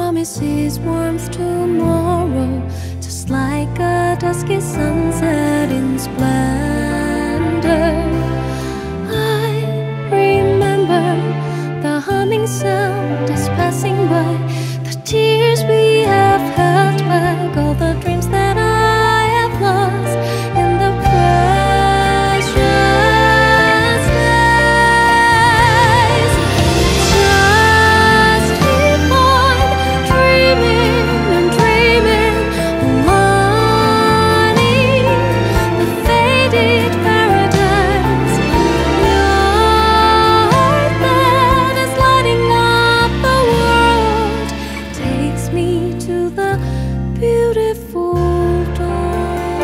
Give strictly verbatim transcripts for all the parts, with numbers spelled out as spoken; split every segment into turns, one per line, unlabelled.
promises warmth tomorrow, just like a dusky sunset in splendor. I remember the humming sound is passing by, the tears we have held back, all the dreams that I have lost in the precious days. Just keep on dreaming and dreaming, aligning the faded paradise. Your heart that is lighting up the world takes me to the beautiful dawn.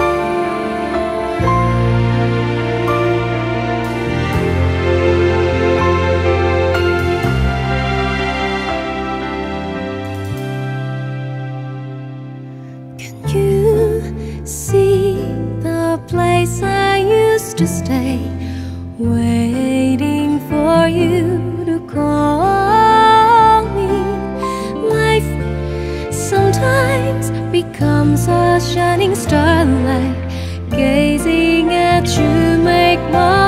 Can you see the place I used to stay, waiting for you to call me? Life sometimes becomes a shining starlight, gazing at you make my